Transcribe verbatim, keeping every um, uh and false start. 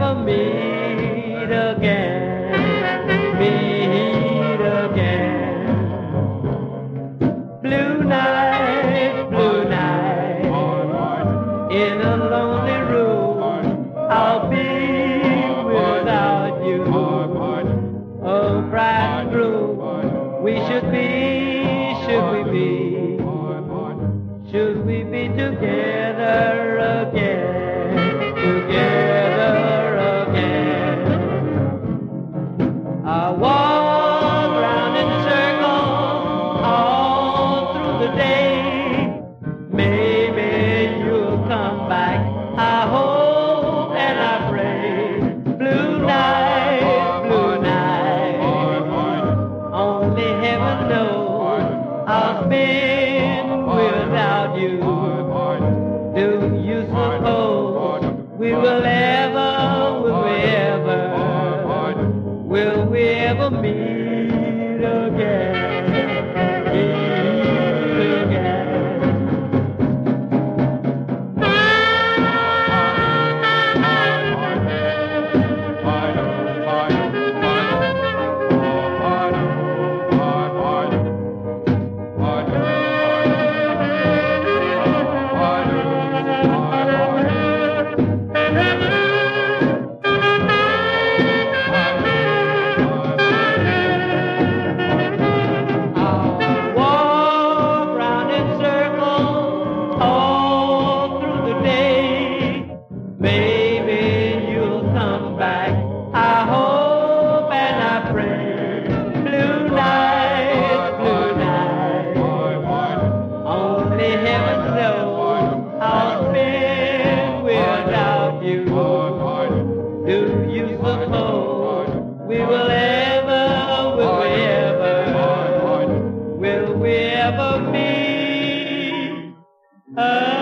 ever meet again, meet again. Blue night, blue night, in a lonely room, I'll be without you. Oh, bride and groom, we should be, should we be, should we be together again, together again. I walk round in circles all through the day. Maybe you'll come back, I hope and I pray. Blue night, blue night, only heaven knows I'll spend without you. Do you suppose we will ever, will we ever, will we ever meet again, meet again? Maybe you'll come back, I hope and I pray. Blue night, blue night, only heaven knows I'll spend without you. Do you suppose we will ever, will we ever, will we ever meet again?